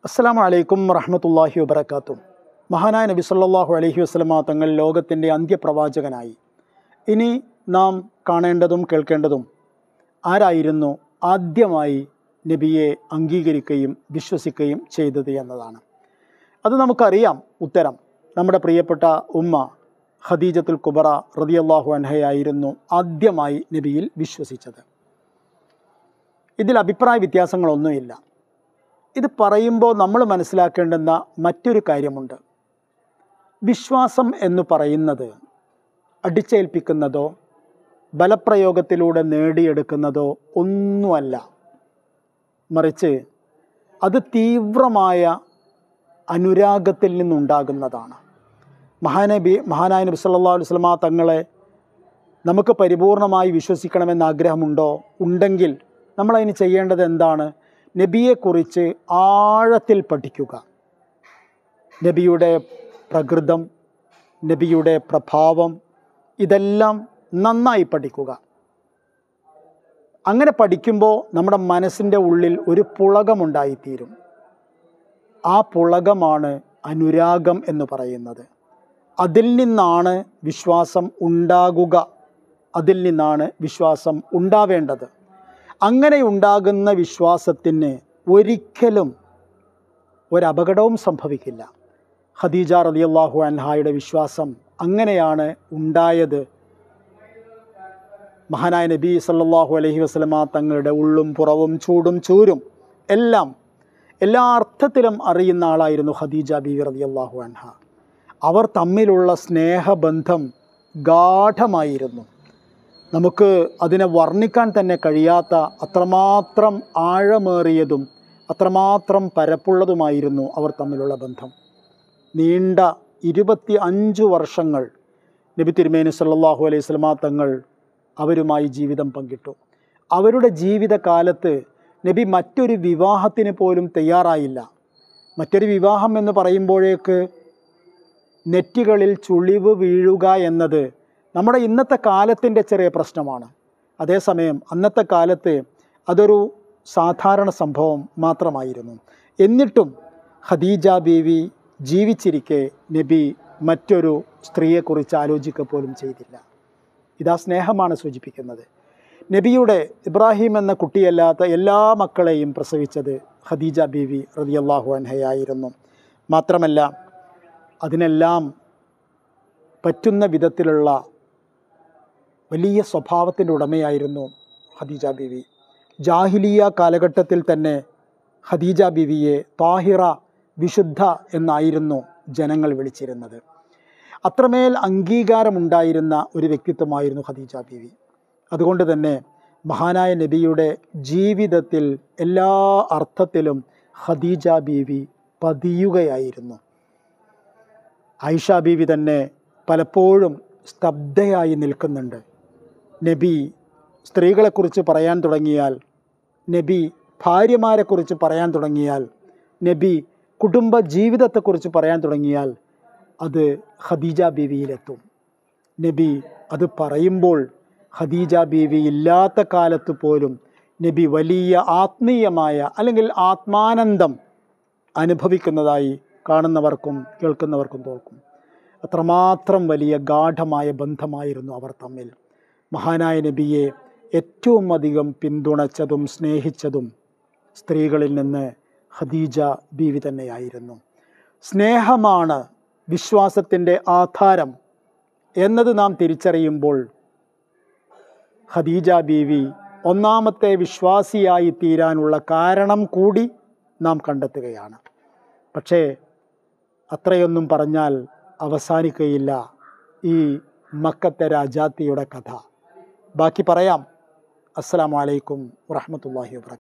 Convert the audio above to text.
അസ്സലാമു അലൈക്കും വറഹ്മത്തുള്ളാഹി വബറകാതുഹു. മഹാനായ നബി സല്ലല്ലാഹു അലൈഹി വസല്ലമ തങ്ങൾ ലോകത്തിൻ്റെ അന്ത്യപ്രവാചകനായി. ഇനി നാം കാണേണ്ടതും കേൾക്കേണ്ടതും ആരായിരുന്നു ആദ്യമായി നബിയെ അംഗീകരിക്കുകയും വിശ്വസിക്കുകയും ചെയ്തത് എന്നതാണ്. അത് നമുക്കറിയാം ഉത്തരം. നമ്മുടെ പ്രിയപ്പെട്ട ഉമ്മ ഖദീജത്തുൽ കുബറ റളിയല്ലാഹു അൻഹയായിരുന്നു ആദ്യമായി നബിയിൽ വിശ്വസിച്ചത്. ഇതിൽ അഭിപ്രായ വ്യത്യാസങ്ങളൊന്നുമില്ല. ഇത് പറയുമ്പോൾ നമ്മൾ മനസ്സിലാക്കേണ്ടുന്ന മറ്റൊരു കാര്യമുണ്ട്. വിശ്വാസം എന്ന് പറയുന്നത് അടിച്ചേൽപ്പിക്കുന്നതോ ബലപ്രയോഗത്തിലൂടെ നേടിയെടുക്കുന്നതോ ഒന്നുമല്ല. മറിച്ച് അത് തീവ്രമായ അനുരാഗത്തിൽ നിന്നുണ്ടാകുന്നതാണ്. മഹാനായ നബി സല്ലല്ലാഹു അലൈഹി വസല്ലമ തങ്ങളെ നമുക്ക് പരിപൂർണമായി വിശ്വസിക്കണമെന്ന് ആഗ്രഹമുണ്ടോ? ഉണ്ടെങ്കിൽ നമ്മളതിന് ചെയ്യേണ്ടത് എന്താണ്? നബിയെക്കുറിച്ച് ആഴത്തിൽ പഠിക്കുക. നബിയുടെ പ്രകൃതം, നബിയുടെ പ്രഭാവം, ഇതെല്ലാം നന്നായി പഠിക്കുക. അങ്ങനെ പഠിക്കുമ്പോൾ നമ്മുടെ മനസ്സിൻ്റെ ഉള്ളിൽ ഒരു പുളകമുണ്ടായിത്തീരും. ആ പുളകമാണ് അനുരാഗം എന്ന് പറയുന്നത്. അതിൽ നിന്നാണ് വിശ്വാസം ഉണ്ടാകുക, അതിൽ നിന്നാണ് വിശ്വാസം ഉണ്ടാവേണ്ടത്. അങ്ങനെ ഉണ്ടാകുന്ന വിശ്വാസത്തിന് ഒരിക്കലും ഒരപകടവും സംഭവിക്കില്ല. ഖദീജ റളിയല്ലാഹു അൻഹായുടെ വിശ്വാസം അങ്ങനെയാണ് ഉണ്ടായത്. മഹാനായ നബി സല്ലല്ലാഹു അലൈഹി വസല്ലമ തങ്ങളുടെ ഉള്ളും പുറവും ചൂടും ചൂരും എല്ലാം എല്ലാ അർത്ഥത്തിലും അറിയുന്ന ആളായിരുന്നു ഖദീജ ബീവി റളിയല്ലാഹു അൻഹ. അവർ തമ്മിലുള്ള സ്നേഹബന്ധം ഗാഢമായിരുന്നു. നമുക്ക് അതിനെ വർണ്ണിക്കാൻ തന്നെ കഴിയാത്ത അത്രമാത്രം ആഴമേറിയതും അത്രമാത്രം പരപ്പുള്ളതുമായിരുന്നു അവർ തമ്മിലുള്ള ബന്ധം. നീണ്ട 25 വർഷങ്ങൾ നബി തിരുമേനി സല്ലല്ലാഹു അലൈഹി വസല്ലമ തങ്ങൾ അവരുമായി ജീവിതം പങ്കിട്ടു. അവരുടെ ജീവിതകാലത്ത് നബി മറ്റൊരു വിവാഹത്തിന് പോലും തയ്യാറായില്ല. മറ്റൊരു വിവാഹം എന്ന് പറയുമ്പോഴേക്ക് നെറ്റികളിൽ ചുളിവ് വീഴുക എന്നത് നമ്മുടെ ഇന്നത്തെ കാലത്തിൻ്റെ ചെറിയ പ്രശ്നമാണ്. അതേസമയം അന്നത്തെ കാലത്ത് അതൊരു സാധാരണ സംഭവം മാത്രമായിരുന്നു. എന്നിട്ടും ഖദീജ ബീവി ജീവിച്ചിരിക്കെ നബി മറ്റൊരു സ്ത്രീയെക്കുറിച്ച് ആലോചിക്കുക പോലും ചെയ്തില്ല. ഇതാ സ്നേഹമാണ് സൂചിപ്പിക്കുന്നത്. നബിയുടെ ഇബ്രാഹിം എന്ന കുട്ടിയല്ലാത്ത എല്ലാ മക്കളെയും പ്രസവിച്ചത് ഖദീജ ബീവി റളിയല്ലാഹു അൻഹയായിരുന്നു. മാത്രമല്ല അതിനെല്ലാം പറ്റുന്ന വിധത്തിലുള്ള വലിയ സ്വഭാവത്തിൻ്റെ ഉടമയായിരുന്നു ഖദീജ ബീവി. ജാഹിലിയ കാലഘട്ടത്തിൽ തന്നെ ഖദീജ ബീവിയെ താഹിറ, വിശുദ്ധ എന്നായിരുന്നു ജനങ്ങൾ വിളിച്ചിരുന്നത്. അത്രമേൽ അംഗീകാരമുണ്ടായിരുന്ന ഒരു വ്യക്തിത്വമായിരുന്നു ഖദീജ ബീവി. അതുകൊണ്ട് തന്നെ മഹാനായ നബിയുടെ ജീവിതത്തിൽ എല്ലാ അർത്ഥത്തിലും ഖദീജ ബീവി പതിയുകയായിരുന്നു. ആയിഷ ബീവി തന്നെ പലപ്പോഴും സ്തബ്ധയായി നിൽക്കുന്നുണ്ട്. നബി സ്ത്രീകളെക്കുറിച്ച് പറയാൻ തുടങ്ങിയാൽ, നബി ഭാര്യമാരെക്കുറിച്ച് പറയാൻ തുടങ്ങിയാൽ, നബി കുടുംബ ജീവിതത്തെക്കുറിച്ച് പറയാൻ തുടങ്ങിയാൽ അത് ഖദീജ ബീവിയിലെത്തും. നബി അത് പറയുമ്പോൾ ഖദീജ ബീവി ഇല്ലാത്ത കാലത്ത് പോലും നബി വലിയ ആത്മീയമായ അല്ലെങ്കിൽ ആത്മാനന്ദം അനുഭവിക്കുന്നതായി കാണുന്നവർക്കും കേൾക്കുന്നവർക്കും തോന്നും. അത്രമാത്രം വലിയ ഗാഢമായ ബന്ധമായിരുന്നു അവർ തമ്മിൽ. മഹാനായ നബിയെ ഏറ്റവും അധികം പിന്തുണച്ചതും സ്നേഹിച്ചതും സ്ത്രീകളിൽ നിന്ന് ഖദീജ ബീവി തന്നെയായിരുന്നു. സ്നേഹമാണ് വിശ്വാസത്തിൻ്റെ ആധാരം എന്നത് നാം തിരിച്ചറിയുമ്പോൾ ഖദീജ ബീവി ഒന്നാമത്തെ വിശ്വാസിയായി തീരാനുള്ള കാരണം കൂടി നാം കണ്ടെത്തുകയാണ്. പക്ഷേ അത്രയൊന്നും പറഞ്ഞാൽ അവസാനിക്കുകയില്ല ഈ മക്കത്തെ രാജാത്തിയുടെ കഥ. ബാക്കി പറയാം. അസ്സലാമു അലൈക്കും വറഹ്മത്തുള്ളാഹി വബറകാതുഹു.